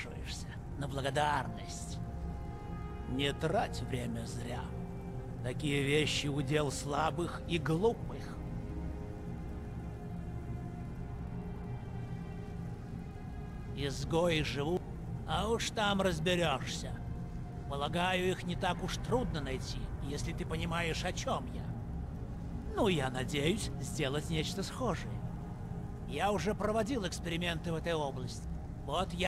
напрашиваешься на благодарность. Не трать время зря. Такие вещи удел слабых и глупых. Изгои живут, а уж там разберешься. Полагаю, их не так уж трудно найти, если ты понимаешь, о чем я. Ну, я надеюсь сделать нечто схожее. Я уже проводил эксперименты в этой области. Вот я